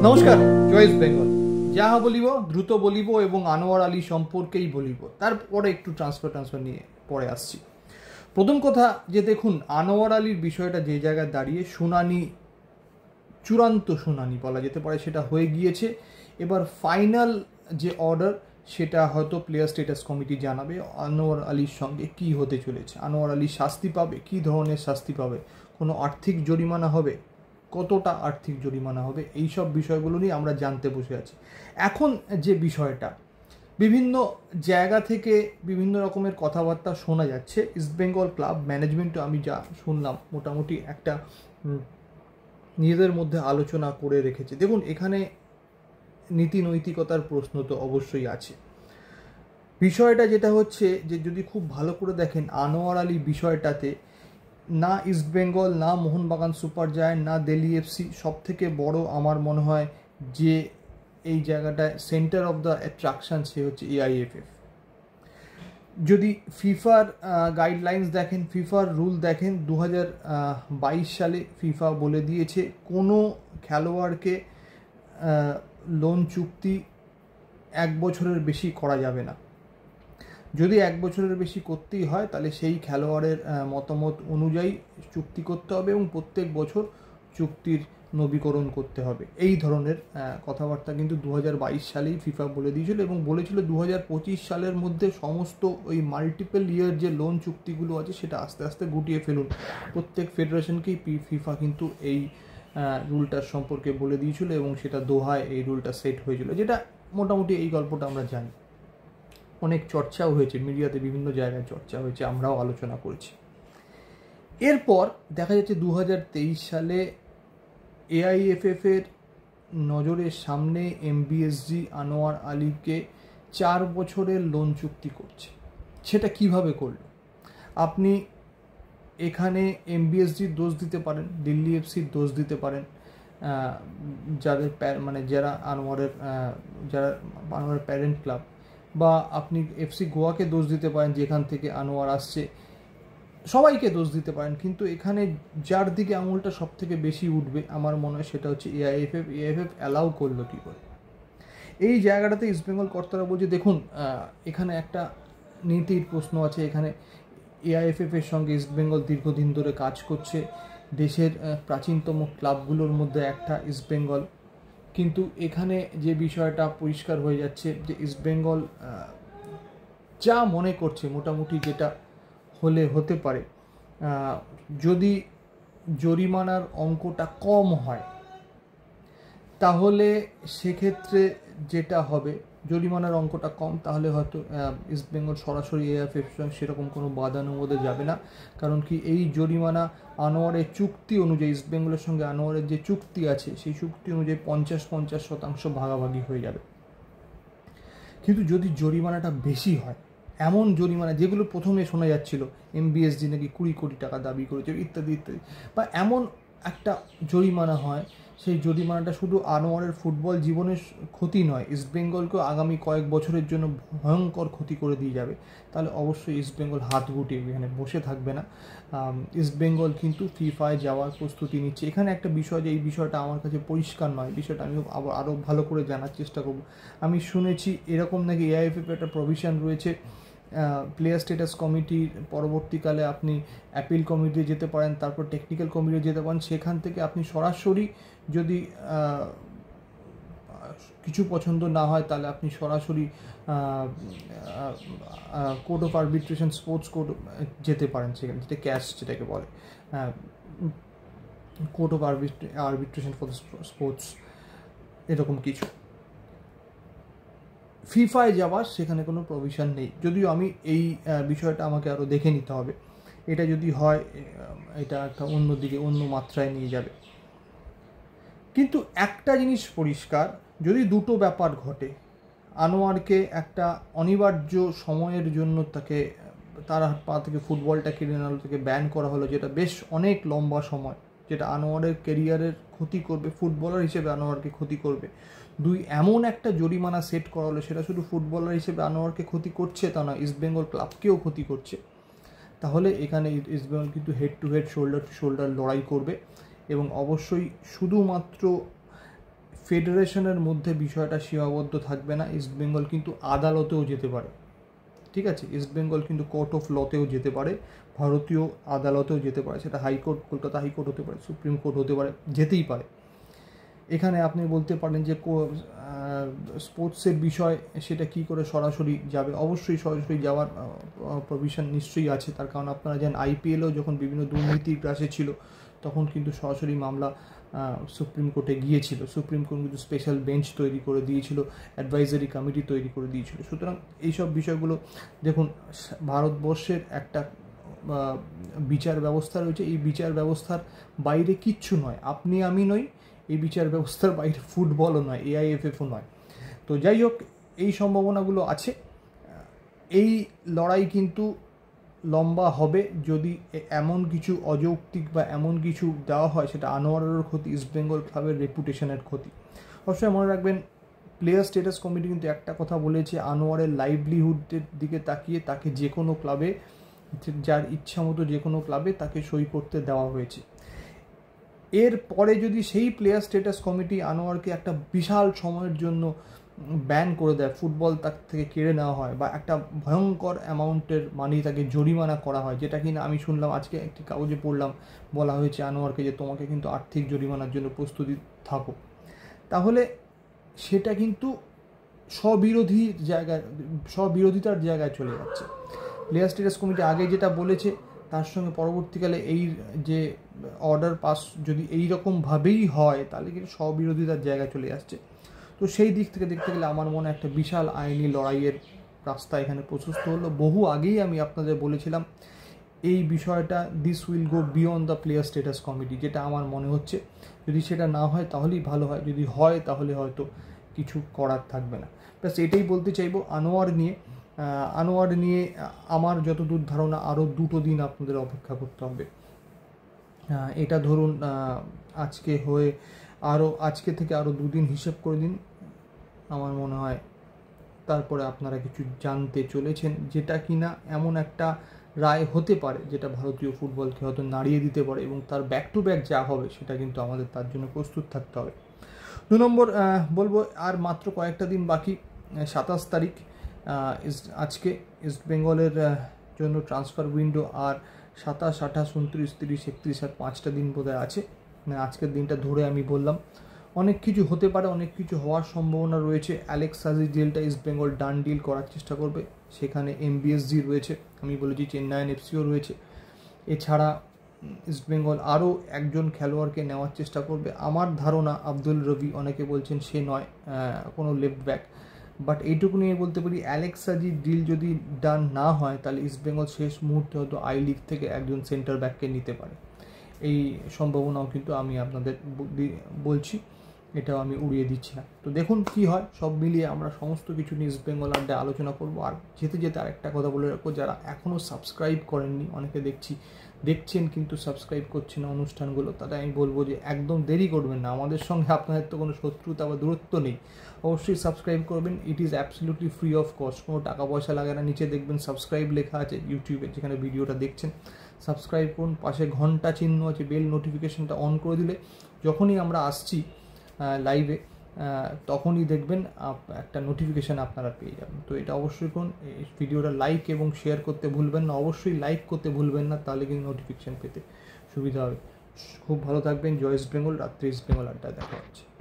নমস্কার, জয় ইস্ট বেঙ্গল। যাহা বলিব দ্রুত বলিব এবং আনোয়ার আলী সম্পর্কেই বলিব, তারপরে একটু ট্রান্সফার নিয়ে পরে আসছি। প্রথম কথা যে দেখুন, আনোয়ার আলীর বিষয়টা যে জায়গায় দাঁড়িয়ে শুনানি, চূড়ান্ত শুনানি বলা যেতে পারে, সেটা হয়ে গিয়েছে। এবার ফাইনাল যে অর্ডার সেটা হয়তো প্লেয়ার স্ট্যাটাস কমিটি জানাবে আনোয়ার আলীর সঙ্গে কি হতে চলেছে। আনোয়ার আলী শাস্তি পাবে, কি ধরনের শাস্তি পাবে, কোনো আর্থিক জরিমানা হবে, কতটা আর্থিক জরিমানা হবে, এই সব বিষয়গুলো নিয়ে আমরা জানতে বসে আছি। এখন যে বিষয়টা, বিভিন্ন জায়গা থেকে বিভিন্ন রকমের কথাবার্তা শোনা যাচ্ছে। ইস্টবেঙ্গল ক্লাব ম্যানেজমেন্টও আমি যা শুনলাম মোটামুটি একটা নিজেদের মধ্যে আলোচনা করে রেখেছে। দেখুন, এখানে নীতি নৈতিকতার প্রশ্ন তো অবশ্যই আছে। বিষয়টা যেটা হচ্ছে যে যদি খুব ভালো করে দেখেন, আনোয়ার আলী বিষয়টাতে না ইস্টবেঙ্গল, না মোহনবাগান সুপার জায়ান্ট, না দিল্লি এফসি, সব থেকে বড় আমার মনে হয় যে এই জায়গাটায় সেন্টার অফ দ্য অ্যাট্রাকশান সে হচ্ছে এআইএফএফ। যদি ফিফার গাইডলাইন্স দেখেন, ফিফার রুল দেখেন, 2022 সালে ফিফা বলে দিয়েছে কোনো খেলোয়াড়কে লোন চুক্তি 1 বছরের বেশি করা যাবে না। যদি 1 বছরের বেশি করতেই হয় তাহলে সেই খেলোয়াড়ের মতামত অনুযায়ী চুক্তি করতে হবে এবং প্রত্যেক বছর চুক্তির নবীকরণ করতে হবে। এই ধরনের কথাবার্তা কিন্তু 2022 সালেই ফিফা বলে দিয়েছিল এবং বলেছিল 2025 সালের মধ্যে সমস্ত ওই মাল্টিপল ইয়ার যে লোন চুক্তিগুলো আছে সেটা আস্তে আস্তে গুটিয়ে ফেলুন। প্রত্যেক ফেডারেশনকেই ফিফা কিন্তু এই রুলটার সম্পর্কে বলে দিয়েছিল এবং সেটা দোহায় এই রুলটা সেট হয়েছিল, যেটা মোটামুটি এই গল্পটা আমরা জানি। অনেক চর্চাও হয়েছে, মিডিয়াতে বিভিন্ন জায়গায় চর্চা হয়েছে, আমরাও আলোচনা করেছি। এরপর দেখা যাচ্ছে 2023 সালে এআইএফএফের নজরের সামনে এমবিএসজি আনোয়ার আলীকে 4 বছরের লোন চুক্তি করছে। সেটা কিভাবে করলো? আপনি এখানে এমবিএসজির দোষ দিতে পারেন, দিল্লি এফসির দোষ দিতে পারেন, যাদের যারা আনোয়ারের প্যারেন্ট ক্লাব, বা আপনি এফসি গোয়াকে দোষ দিতে পারেন যেখান থেকে আনোয়ার আসছে, সবাইকে দোষ দিতে পারেন। কিন্তু এখানে যার দিকে আঙুলটা সব থেকে বেশি উঠবে আমার মনে হয় সেটা হচ্ছে এআইএফএফ। এআইএফএফ অ্যালাউ করলো কী করে? এই জায়গাটাতে ইস্টবেঙ্গল কর্তারা বলছে দেখুন, এখানে একটা নীতির প্রশ্ন আছে। এখানে এআইএফএফের সঙ্গে ইস্টবেঙ্গল দীর্ঘদিন ধরে কাজ করছে, দেশের প্রাচীনতম ক্লাবগুলোর মধ্যে একটা ইস্টবেঙ্গল। কিন্তু এখানে যে বিষয়টা পরিষ্কার হয়ে যাচ্ছে যে ইস্টবেঙ্গল যা মনে করছে মোটামুটি যেটা হতে পারে, যদি জরিমানার অঙ্কটা কম হয় তাহলে সেক্ষেত্রে যেটা হবে, জরিমানার অঙ্কটা কম তাহলে হয়তো ইস্টবেঙ্গল সরাসরি এআইএফএফ সেরকম কোনো বাদানুবাদে যাবে না। কারণ কি, এই জরিমানা আনোয়ারের চুক্তি অনুযায়ী, ইস্টবেঙ্গলের সঙ্গে আনোয়ারের যে চুক্তি আছে সেই চুক্তি অনুযায়ী 50-50% ভাগাভাগি হয়ে যাবে। কিন্তু যদি জরিমানাটা বেশি হয়, এমন জরিমানা যেগুলো প্রথমে শোনা যাচ্ছিল এমবিএসজি নাকি 20 কোটি টাকা দাবি করেছে ইত্যাদি ইত্যাদি, বা এমন একটা জরিমানা হয়, সেই জরিমানাটা শুধু আনোয়ারের ফুটবল জীবনের ক্ষতি নয়, ইস্টবেঙ্গলকেও আগামী কয়েক বছরের জন্য ভয়ঙ্কর ক্ষতি করে দিয়ে যাবে, তাহলে অবশ্যই ইস্টবেঙ্গল হাত গুটিয়ে এখানে বসে থাকবে না। ইস্টবেঙ্গল কিন্তু ফিফায় যাওয়ার প্রস্তুতি নিচ্ছে। এখানে একটা বিষয়, যে এই বিষয়টা আমার কাছে পরিষ্কার নয়, বিষয়টা আমি আরও ভালো করে জানার চেষ্টা করব। আমি শুনেছি এরকম নাকি এআইএফএফ একটা প্রভিশন রয়েছে, প্লেয়ার স্ট্যাটাস কমিটির পরবর্তীকালে আপনি অ্যাপিল কমিটি যেতে পারেন, তারপর টেকনিক্যাল কমিটি যেতে পারেন, সেখান থেকে আপনি সরাসরি যদি কিছু পছন্দ না হয় তাহলে আপনি সরাসরি court of arbitration, sports court যেতে পারেন, সেখানে যেটা ক্যাশ যেটাকে বলে, court of arbitration for sports, এরকম কিছু। ফিফায় যাওয়ার সেখানে কোনো প্রভিশন নেই, যদিও আমি এই বিষয়টা আমাকে আরও দেখে নিতে হবে। এটা যদি হয় এটা একটা অন্যদিকে, অন্য মাত্রায় নিয়ে যাবে। কিন্তু একটা জিনিস পরিষ্কার, যদি দুটো ব্যাপার ঘটে, আনোয়ারকে একটা অনিবার্য সময়ের জন্য তাকে তার হাত পা থেকে ফুটবলটা কেড়ে নেওয়া থেকে ব্যান করা হলো, যেটা বেশ অনেক লম্বা সময়, যেটা আনোয়ারের কেরিয়ারের ক্ষতি করবে, ফুটবলার হিসেবে আনোয়ারকে ক্ষতি করবে। এমন একটা জরিমানা সেট করা হলো, সেটা শুধু ফুটবলার হিসেবে আনোয়ারকে ক্ষতি করছে তা না, ইস্টবেঙ্গল ক্লাবকেও ক্ষতি করছে। তাহলে এখানে ইস্টবেঙ্গল কিন্তু head to head, shoulder to shoulder লড়াই করবে এবং অবশ্যই শুধুমাত্র ফেডারেশনের মধ্যে বিষয়টা সীমাবদ্ধ থাকবে না, ইস্টবেঙ্গল কিন্তু আদালতেও যেতে পারে, ঠিক আছে? ইস্টবেঙ্গল কিন্তু কোর্ট অফ লতেও যেতে পারে, ভারতীয় আদালতেও যেতে পারে, সেটা হাইকোর্ট, কলকাতা হাইকোর্ট হতে পারে, সুপ্রিম কোর্ট হতে পারে, যেতেই পারে। এখানে আপনি বলতে পারেন যে স্পোর্টসের বিষয় সেটা কি করে সরাসরি যাবে, অবশ্যই সরাসরি যাওয়ার প্রভিশন নিশ্চয়ই আছে, তার কারণ আপনারা জানেন আইপিএলও যখন বিভিন্ন দুর্নীতির গ্রাসে ছিল তখন কিন্তু সরাসরি মামলা সুপ্রিম কোর্টে গিয়েছিল, সুপ্রিম কোর্ট কিন্তু স্পেশাল বেঞ্চ তৈরি করে দিয়েছিল, অ্যাডভাইজারি কমিটি তৈরি করে দিয়েছিল। সুতরাং এইসব বিষয়গুলো দেখুন, ভারতবর্ষের একটা বিচার ব্যবস্থা রয়েছে, এই বিচার ব্যবস্থার বাইরে কিচ্ছু নয়, আপনি আমি নই, এই বিচার ব্যবস্থার বাইরে ফুটবলও নয়, এআইএফএফও নয়। তো যাই হোক, এই সম্ভাবনাগুলো আছে। এই লড়াই কিন্তু লম্বা হবে যদি এমন কিছু অযৌক্তিক বা এমন কিছু দেওয়া হয়, সেটা আনোয়ারের ক্ষতি, ইস্টবেঙ্গল ক্লাবের রেপুটেশনের ক্ষতি। অবশ্যই মনে রাখবেন, প্লেয়ার স্ট্যাটাস কমিটি কিন্তু একটা কথা বলেছে, আনোয়ারের লাইভলিহুডের দিকে তাকিয়ে তাকে যে কোনো ক্লাবে, যার ইচ্ছা মতো যে কোনো ক্লাবে তাকে সই করতে দেওয়া হয়েছে। এর পরে যদি সেই প্লেয়ার স্ট্যাটাস কমিটি আনোয়ারকে একটা বিশাল সময়ের জন্য ব্যান করে দেয়, ফুটবল তার থেকে কেড়ে নেওয়া হয়, বা একটা ভয়ঙ্কর অ্যামাউন্টের মানি তাকে জরিমানা করা হয়, যেটা কিনা আমি শুনলাম আজকে একটি কাগজে পড়লাম, বলা হয়েছে আনোয়ারকে যে তোমাকে কিন্তু আর্থিক জরিমানার জন্য প্রস্তুতি থাকো, তাহলে সেটা কিন্তু স্ববিরোধিতার জায়গায় চলে যাচ্ছে। প্লেয়ার স্ট্যাটাস কমিটি আগে যেটা বলেছে তার সঙ্গে পরবর্তীকালে এই যে অর্ডার পাস যদি এই রকমভাবেই হয়, তাহলে কিন্তু স্ববিরোধিতার জায়গায় চলে আসছে। তো সেই দিক থেকে দেখতে গেলে আমার মনে একটা বিশাল আইনি লড়াইয়ের রাস্তা এখানে প্রশস্ত হলো। বহু আগেই আমি আপনাদের বলেছিলাম এই বিষয়টা, this will go beyond the player status committee, যেটা আমার মনে হচ্ছে। যদি সেটা না হয় তাহলেই ভালো হয়, যদি হয় তাহলে হয়তো কিছু করার থাকবে না। ব্যাস এটাই বলতে চাইবো আনোয়ার নিয়ে আমার যতদূর ধারণা আরও 2 দিন আপনাদের অপেক্ষা করতে হবে। এটা ধরুন আজকে থেকে আরও 2 দিন হিসেব করে দিন, আমার মনে হয় তারপরে আপনারা কিছু জানতে চলেছেন, যেটা কিনা এমন একটা রায় হতে পারে যেটা ভারতীয় ফুটবলকে হয়তো নাড়িয়ে দিতে পারে, এবং তার ব্যাক টু ব্যাক যা হবে সেটা কিন্তু আমাদের তার জন্য প্রস্তুত থাকতে হবে। 2 নম্বর বলবো, আর মাত্র কয়েকটা দিন বাকি, 27 তারিখ আজকে ইস্টবেঙ্গলের জন্য ট্রান্সফার উইন্ডো, আর 27, 28, 29, 30, 31 আর 5টা দিন বোধহয় আছে। মানে আজকের দিনটা ধরে আমি বললাম, অনেক কিছু হতে পারে, অনেক কিছু হওয়ার সম্ভাবনা রয়েছে। অ্যালেক্স সাজির ডিলটা ইস্টবেঙ্গল ডান ডিল করার চেষ্টা করবে, সেখানে এমবিএসজি রয়েছে, আমি বলেছি চেন্নাইন এফসিও রয়েছে। এছাড়া ইস্টবেঙ্গল আরও একজন খেলোয়াড়কে নেওয়ার চেষ্টা করবে, আমার ধারণা আব্দুল রবি, অনেকে বলছেন সে নয়, কোনো লেফট ব্যাক। বাট এইটুকু নিয়ে বলতে পারি, অ্যালেক্স সাজির ডিল যদি ডান না হয় তাহলে ইস্টবেঙ্গল শেষ মুহূর্তে হয়তো আই লিগ থেকে একজন সেন্টার ব্যাককে নিতে পারে। এই সম্ভাবনাও কিন্তু আমি আপনাদের বলছি, এটাও আমি উড়িয়ে দিচ্ছি না। তো দেখুন কি হয়, সব মিলিয়ে আমরা সমস্ত কিছু নিয়ে ইস্টবেঙ্গল আড্ডায় আলোচনা করবো। আর যেতে যেতে আরেকটা কথা বলে রাখবো, যারা এখনও সাবস্ক্রাইব করেননি, অনেকে দেখছেন কিন্তু সাবস্ক্রাইব করছেন না অনুষ্ঠানগুলো, তাদের আমি বলবো যে একদম দেরি করবেন না, আমাদের সঙ্গে আপনাদের তো কোনো শত্রুতা বা দূরত্ব নেই, অবশ্যই সাবস্ক্রাইব করবেন। It is absolutely free of cost, কোনো টাকা পয়সা লাগে না। নিচে দেখবেন সাবস্ক্রাইব লেখা আছে ইউটিউবে, যেখানে ভিডিওটা দেখছেন, সাবস্ক্রাইব করুন, পাশে ঘন্টা চিহ্ন আছে, বেল নোটিফিকেশনটা অন করে দিলে যখনই আমরা আসছি লাইভে তখনই দেখবেন একটা নোটিফিকেশান আপনারা পেয়ে যাবেন। তো এটা অবশ্যই করুন, এই ভিডিওটা লাইক এবং শেয়ার করতে ভুলবেন না, অবশ্যই লাইক করতে ভুলবেন না, তাহলে কিন্তু নোটিফিকেশান পেতে সুবিধা হবে। খুব ভালো থাকবেন। জয় ইস্ট বেঙ্গল। রাত্রি ইস্ট বেঙ্গল আড্ডায় দেখা হচ্ছে।